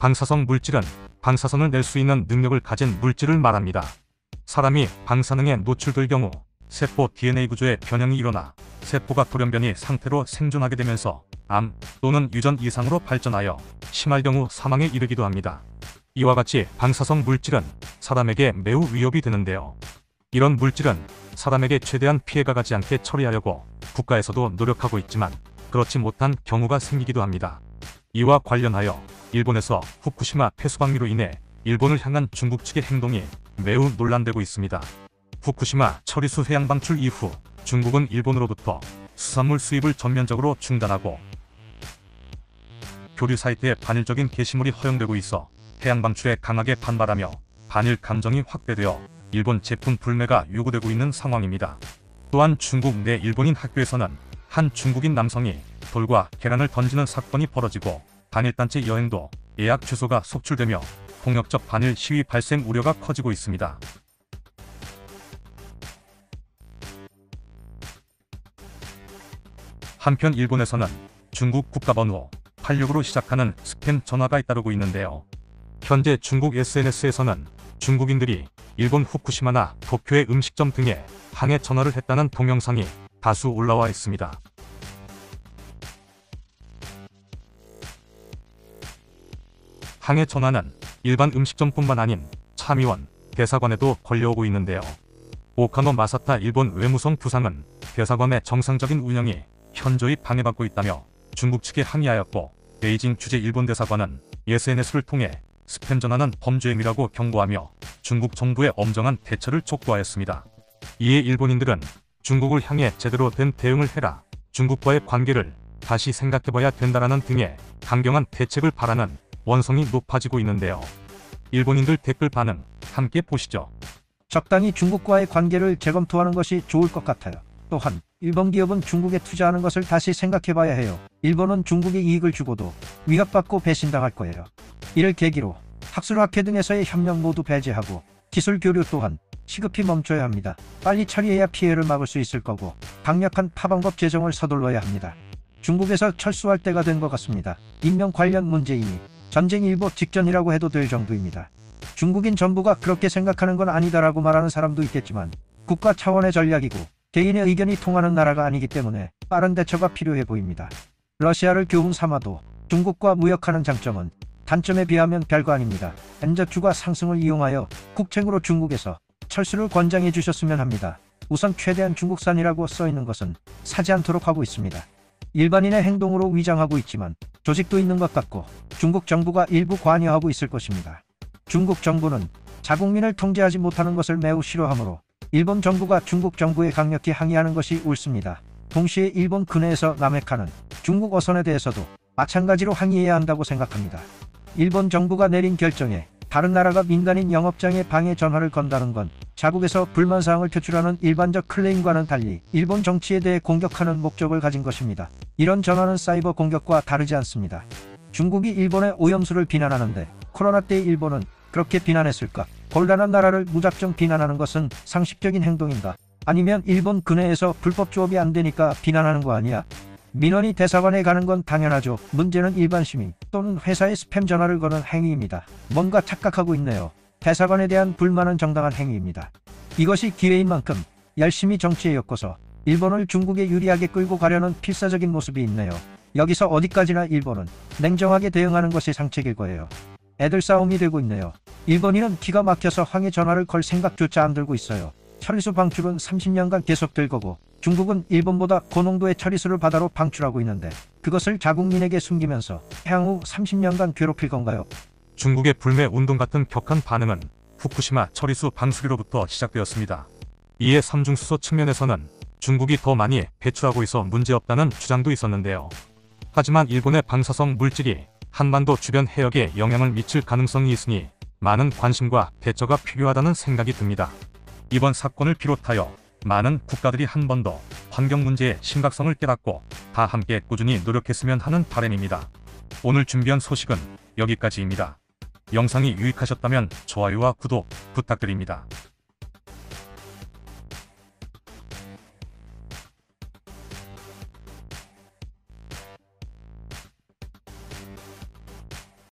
방사성 물질은 방사선을 낼 수 있는 능력을 가진 물질을 말합니다. 사람이 방사능에 노출될 경우 세포 DNA 구조의 변형이 일어나 세포가 돌연변이 상태로 생존하게 되면서 암 또는 유전 이상으로 발전하여 심할 경우 사망에 이르기도 합니다. 이와 같이 방사성 물질은 사람에게 매우 위협이 되는데요. 이런 물질은 사람에게 최대한 피해가 가지 않게 처리하려고 국가에서도 노력하고 있지만 그렇지 못한 경우가 생기기도 합니다. 이와 관련하여 일본에서 후쿠시마 폐수방류로 인해 일본을 향한 중국 측의 행동이 매우 논란되고 있습니다. 후쿠시마 처리수 해양 방출 이후 중국은 일본으로부터 수산물 수입을 전면적으로 중단하고 교류 사이트에 반일적인 게시물이 허용되고 있어 해양 방출에 강하게 반발하며 반일 감정이 확대되어 일본 제품 불매가 요구되고 있는 상황입니다. 또한 중국 내 일본인 학교에서는 한 중국인 남성이 돌과 계란을 던지는 사건이 벌어지고 반일단체 여행도 예약 취소가 속출되며 폭력적 반일 시위 발생 우려가 커지고 있습니다. 한편 일본에서는 중국 국가번호 86으로 시작하는 스팸 전화가 잇따르고 있는데요. 현재 중국 SNS에서는 중국인들이 일본 후쿠시마나 도쿄의 음식점 등에 항해 전화를 했다는 동영상이 다수 올라와 있습니다. 항해 전화는 일반 음식점뿐만 아닌 참의원, 대사관에도 걸려오고 있는데요. 오카노 마사타 일본 외무성 부상은 대사관의 정상적인 운영이 현저히 방해받고 있다며 중국 측에 항의하였고, 베이징 주재 일본 대사관은 SNS를 통해 스팸 전화는 범죄 행위라고 경고하며 중국 정부의 엄정한 대처를 촉구하였습니다. 이에 일본인들은 중국을 향해 제대로 된 대응을 해라, 중국과의 관계를 다시 생각해봐야 된다라는 등의 강경한 대책을 바라는 원성이 높아지고 있는데요. 일본인들 댓글 반응 함께 보시죠. 적당히 중국과의 관계를 재검토하는 것이 좋을 것 같아요. 또한 일본 기업은 중국에 투자하는 것을 다시 생각해봐야 해요. 일본은 중국에 이익을 주고도 위협받고 배신당할 거예요. 이를 계기로 학술학회 등에서의 협력 모두 배제하고 기술 교류 또한 시급히 멈춰야 합니다. 빨리 처리해야 피해를 막을 수 있을 거고 강력한 파방법 제정을 서둘러야 합니다. 중국에서 철수할 때가 된 것 같습니다. 인명 관련 문제이니 전쟁 일보 직전이라고 해도 될 정도입니다. 중국인 전부가 그렇게 생각하는 건 아니다라고 말하는 사람도 있겠지만 국가 차원의 전략이고 개인의 의견이 통하는 나라가 아니기 때문에 빠른 대처가 필요해 보입니다. 러시아를 교훈 삼아도 중국과 무역하는 장점은 단점에 비하면 별거 아닙니다. 엔저주가 상승을 이용하여 국책으로 중국에서 철수를 권장해 주셨으면 합니다. 우선 최대한 중국산이라고 써있는 것은 사지 않도록 하고 있습니다. 일반인의 행동으로 위장하고 있지만 조직도 있는 것 같고 중국 정부가 일부 관여하고 있을 것입니다. 중국 정부는 자국민을 통제하지 못하는 것을 매우 싫어하므로 일본 정부가 중국 정부에 강력히 항의하는 것이 옳습니다. 동시에 일본 근해에서 남핵하는 중국 어선에 대해서도 마찬가지로 항의해야 한다고 생각합니다. 일본 정부가 내린 결정에 다른 나라가 민간인 영업장에 방해 전화를 건다는 건 자국에서 불만사항을 표출하는 일반적 클레임과는 달리 일본 정치에 대해 공격하는 목적을 가진 것입니다. 이런 전화는 사이버 공격과 다르지 않습니다. 중국이 일본의 오염수를 비난하는데 코로나 때 일본은 그렇게 비난했을까? 곤란한 나라를 무작정 비난하는 것은 상식적인 행동인가? 아니면 일본 근해에서 불법 조업이 안 되니까 비난하는 거 아니야? 민원이 대사관에 가는 건 당연하죠. 문제는 일반 시민 또는 회사에 스팸 전화를 거는 행위입니다. 뭔가 착각하고 있네요. 대사관에 대한 불만은 정당한 행위입니다. 이것이 기회인 만큼 열심히 정치에 엮어서 일본을 중국에 유리하게 끌고 가려는 필사적인 모습이 있네요. 여기서 어디까지나 일본은 냉정하게 대응하는 것이 상책일 거예요. 애들 싸움이 되고 있네요. 일본인은 기가 막혀서 항해 전화를 걸 생각조차 안 들고 있어요. 처리수 방출은 30년간 계속될 거고 중국은 일본보다 고농도의 처리수를 바다로 방출하고 있는데 그것을 자국민에게 숨기면서 향후 30년간 괴롭힐 건가요? 중국의 불매 운동 같은 격한 반응은 후쿠시마 처리수 방수기로부터 시작되었습니다. 이에 삼중수소 측면에서는 중국이 더 많이 배출하고 있어 문제없다는 주장도 있었는데요. 하지만 일본의 방사성 물질이 한반도 주변 해역에 영향을 미칠 가능성이 있으니 많은 관심과 대처가 필요하다는 생각이 듭니다. 이번 사건을 비롯하여 많은 국가들이 한 번 더 환경 문제의 심각성을 깨닫고 다 함께 꾸준히 노력했으면 하는 바람입니다. 오늘 준비한 소식은 여기까지입니다. 영상이 유익하셨다면 좋아요와 구독 부탁드립니다.